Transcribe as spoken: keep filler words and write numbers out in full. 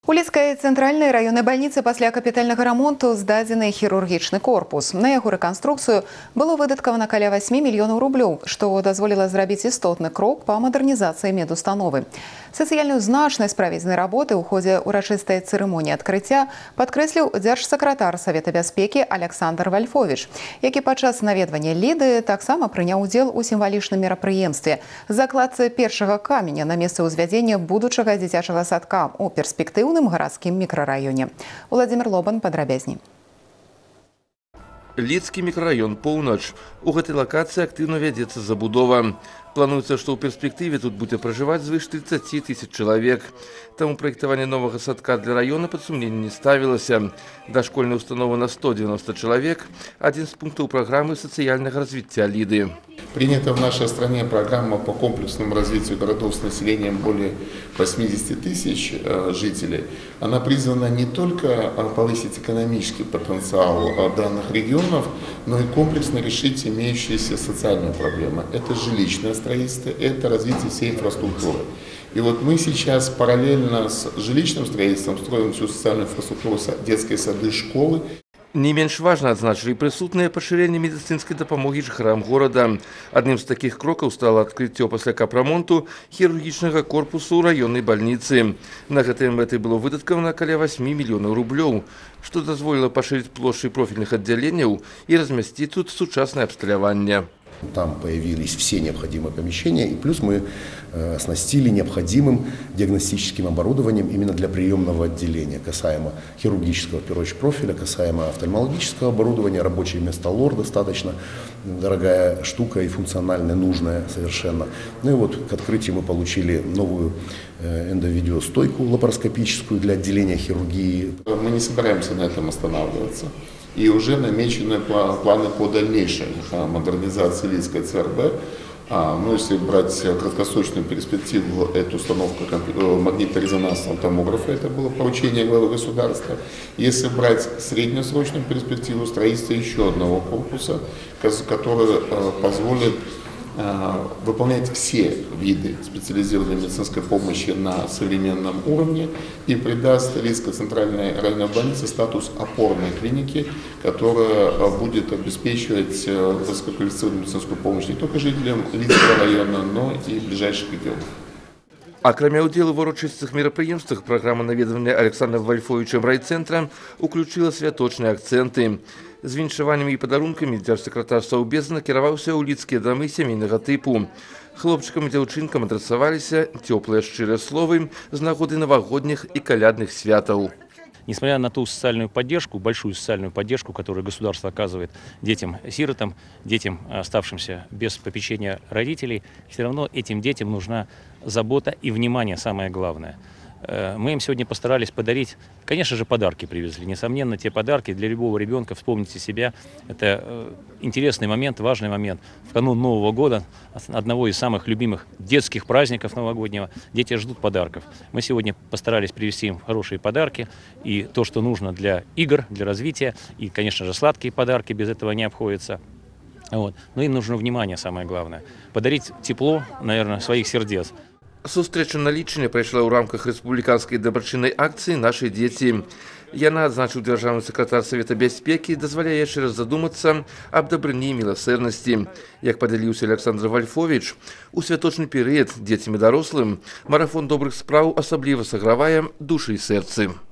У Лідскай цэнтральнай раённай бальніцы пасля капітальнага рамонту здадзены хірургічны корпус. На яго рэканструкцыю было выдаткавана каля васьмі мільёнаў рублёў, што дазволіла зрабіць істотны крок па мадэрнізацыі медустановы. Сацыяльную значнасць праведзенай работы ў ходзе ўрачыстай цырымоніі адкрыцця падкрэсліў дзяржсакратар Савета бяспекі Александр Вальфович, які падчас наведвання Ліды таксама прыняў удзел у сімвалічным мерапрыемстве закладцы першага каменя на месцы ўзвядзення будучага дзіцячага садка у перспектыўным гарадскім мікрараёне. Владимир Лобан падрабязней. Лідскі мікрараён «Поўнач». У гэтай лакацыі актыўна вядзецца забудова. Плануецца, што ў перспектыве тут будзе пражываць звыш тридцати тысяч чалавек. Таму праектаванне новага садка для раёна пад сумненне не ставілася. Дашкольная установа на сто девяносто чалавек – адзін з пунктаў праграмы сацыяльнага развіцця Ліды. Принята в нашей стране программа по комплексному развитию городов с населением более восьмидесяти тысяч жителей. Она призвана не только повысить экономический потенциал данных регионов, но и комплексно решить имеющиеся социальные проблемы. Это жилищное строительство, это развитие всей инфраструктуры. И вот мы сейчас параллельно с жилищным строительством строим всю социальную инфраструктуру, детские сады, школы. Не менш важна адзначылі прысутныя пашырэнне медыцынскай дапамогі жыхарам горада. Адным з такіх крокаў стала адкрыццё пасля капрамонту хірургічнага корпусу раённай бальніцы. На гэтай мэты было выдаткавана каля васьмі мільёнаў рублёў, што дазволіла пашырыць плошчы профільных аддзяленняў і размясціць тут сучаснае абсталяванне. Там появились все необходимые помещения, и плюс мы э, оснастили необходимым диагностическим оборудованием именно для приемного отделения, касаемо хирургического, в первую очередь, профиля, касаемо офтальмологического оборудования, рабочее место лор достаточно дорогая штука и функциональная, нужная совершенно. Ну и вот к открытию мы получили новую э, эндовидеостойку лапароскопическую для отделения хирургии. Мы не собираемся на этом останавливаться. И уже намечены планы по дальнейшей модернизации Лидской ЦРБ. Ну, если брать краткосрочную перспективу, это установка магнитно-резонансного томографа, это было поручение главы государства. Если брать среднесрочную перспективу, строительство еще одного корпуса, который позволит выполнять все виды специализированной медицинской помощи на современном уровне и придаст Лидской центральной районной больнице статус опорной клиники, которая будет обеспечивать высококвалифицированную медицинскую помощь не только жителям Лидского района, но и ближайших регионов. Акрамя ўдзелу ў урачыстых мерапрыемствах, праграма наведвання Александром Вальфовичем райцэнтра уключила святочныя акцэнты. З віншаваннямі і падарункамі дзяржсакратар Саўбеза накіраваўся ў лідскія дамы сямейнага тыпу. Хлопчыкам і дзяўчынкам адрасаваліся цёплыя шчырыя словы з нагоды навагодніх і калядных святаў. Несмотря на ту социальную поддержку, большую социальную поддержку, которую государство оказывает детям-сиротам, детям, оставшимся без попечения родителей, все равно этим детям нужна забота и внимание, самое главное. Мы им сегодня постарались подарить, конечно же, подарки привезли. Несомненно, те подарки для любого ребенка, вспомните себя, это интересный момент, важный момент. В канун Нового года, одного из самых любимых детских праздников новогоднего, дети ждут подарков. Мы сегодня постарались привезти им хорошие подарки и то, что нужно для игр, для развития, и, конечно же, сладкие подарки, без этого не обходятся. Вот. Но им нужно внимание, самое главное. Подарить тепло, наверное, своих сердец. Сустрэча на Лідчыне прайшла ў рамках рэспубліканскай дабрачыннай акцыі «Нашы дзеці». Яна, адзначыў дзяржаўны сакратар Савета бяспекі, дазваляе яшчэ раз задумацца аб дабрыні і міласэрнасці. Як падзяліўся Александр Вальфович, у святочны перыяд дзецям і дарослым марафон добрых спраў асабліва сагравае душы і сэрцы.